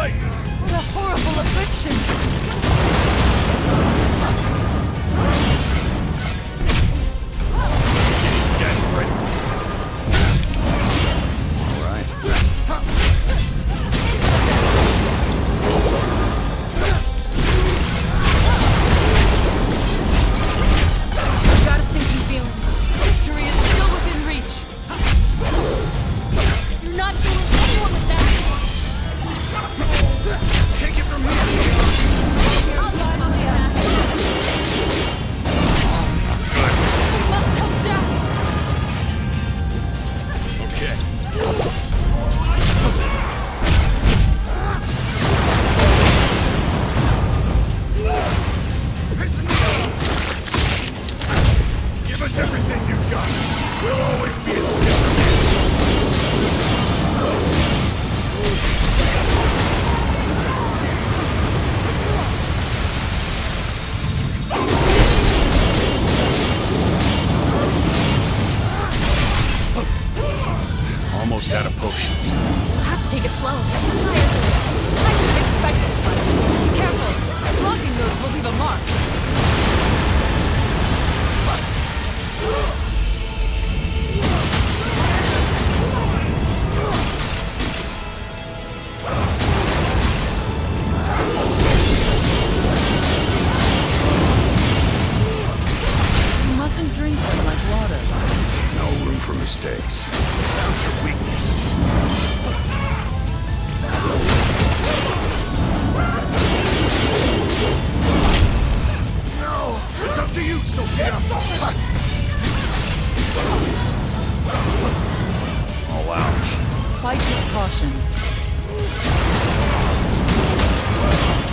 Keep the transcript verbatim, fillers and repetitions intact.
place! What a horrible affliction! Desperate. All right. I've got a sinking feeling. Victory is still within reach. You're not doing anyone with that! Take it from here! I'll get him on the ass. We must help Jack! Okay. Give us everything you've got. We'll always be a step. Almost out of potions. We'll have to take it slow. I should have expected as much. Be careful. Blocking those will leave a mark. You mustn't drink them like water. No room for mistakes. Found your weakness. No! It's up to you, Sophia! All out. Fight with caution.